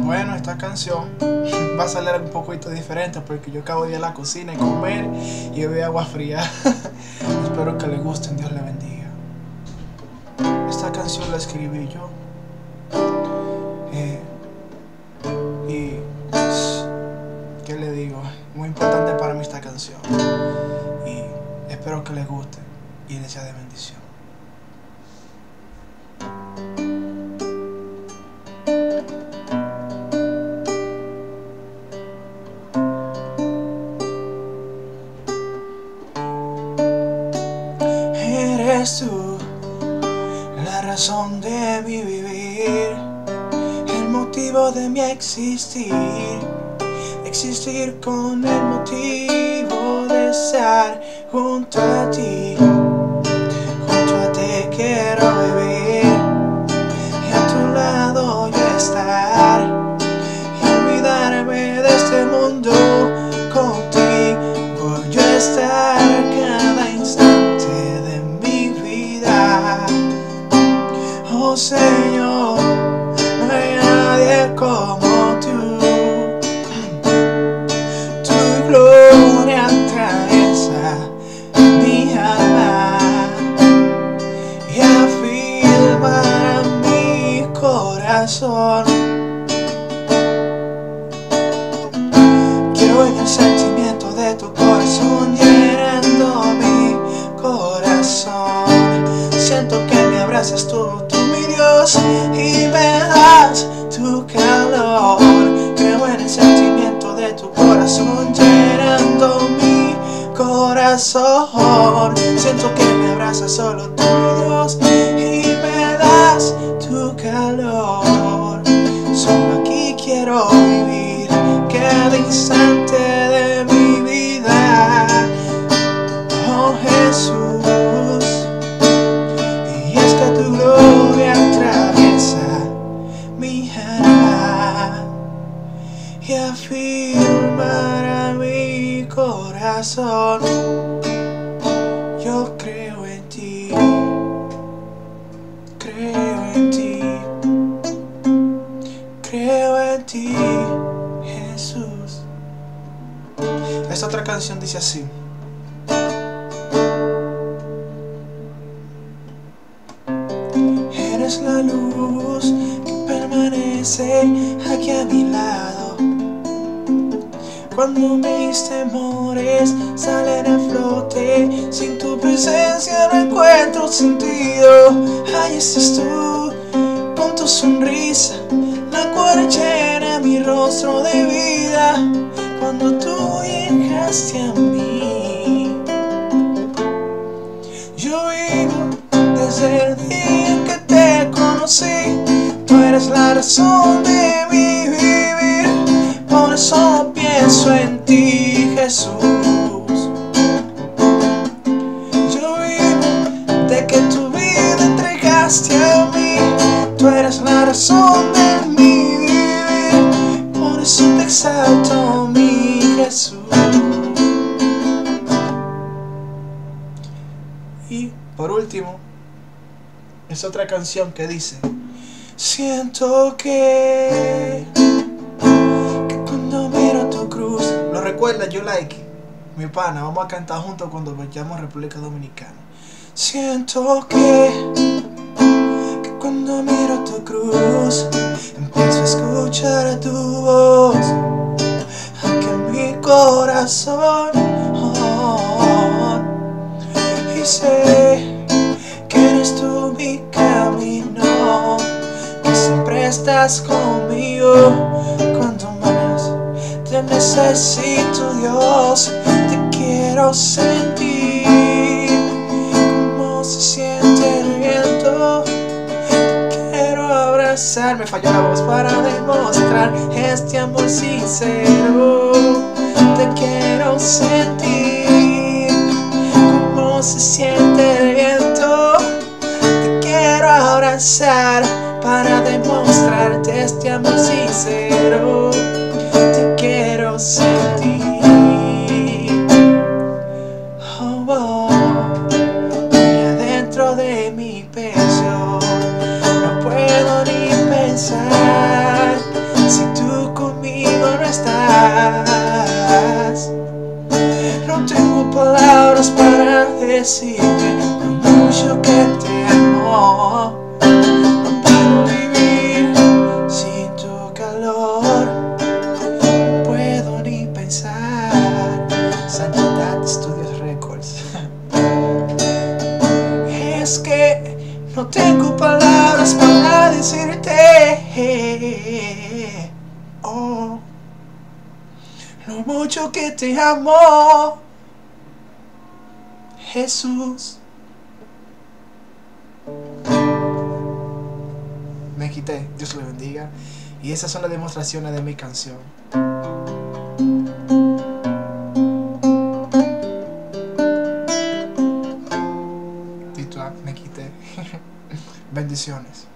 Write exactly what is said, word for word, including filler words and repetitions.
Bueno, esta canción va a salir un poquito diferente porque yo acabo de ir a la cocina y comer y beber agua fría. Espero que le gusten, Dios le bendiga. Esta canción la escribí yo. Eh, y ¿qué le digo? Muy importante para mí esta canción. Y espero que les guste y les sea de bendición. Eres tú la razón de mi vivir, el motivo de mi existir, existir con el motivo de estar junto a ti. Junto a ti quiero vivir y a tu lado yo estar y olvidarme de este mundo. Contigo yo estar cada instante de mi vida. Oh Señor, no hay nadie como tú. Tu gloria atraviesa mi alma y afirma mi corazón. Quiero en el sentimiento de tu corazón llenando mi corazón. Siento que me abrazas tú, tú mi Dios, y me das tu calor. Creo en el sentimiento de tu corazón llenando mi corazón. Siento que me abrazas solo tú mi Dios y me das tu calor. Solo aquí quiero vivir cada instante de mi vida. Oh Jesús, y es que tu gloria atraviesa mi alma y afirma mi corazón. Yo creo en ti, creo en ti, creo en ti, Jesús. Esta otra canción dice así: eres la luz que permanece aquí a mi lado. Cuando mis temores salen a flote, sin tu presencia no encuentro sentido. Ahí estás tú, con tu sonrisa, la cual llena mi rostro de vida. Cuando tú llegaste a mí, yo vivo desde el día que te conocí. Tú eres la razón de mi vivir, por eso pienso en ti, Jesús. Yo vivo de que tu vida entregaste a mí. Tú eres la razón de mi vivir, por eso te exalto, mi Jesús. Y por último, es otra canción que dice: siento que, que cuando miro tu cruz. ¿Lo recuerda, you like? Mi pana, vamos a cantar juntos cuando vayamos a República Dominicana. Siento que, que cuando miro tu cruz, empiezo a escuchar tu voz, aquí en mi corazón. Oh, y sé que eres tú mi camino, que siempre estás conmigo. Cuando más te necesito, Dios, te quiero sentir. Cómo se siente el viento, te quiero abrazar. Me falló la voz para demostrar este amor sincero. Te quiero sentir. Cómo se siente el viento, te quiero abrazar para demostrarte este amor sincero. Te quiero sentir. Oh, oh, muy adentro de mi pecho, no puedo ni pensar si tú decirte lo mucho que te amo. No puedo vivir sin tu calor, no puedo ni pensar. Santidad Studios Records. Es que no tengo palabras para decirte oh, lo mucho que te amo, Jesús. Me quité, Dios le bendiga. Y esas son las demostraciones de mi canción. Me quité. Bendiciones.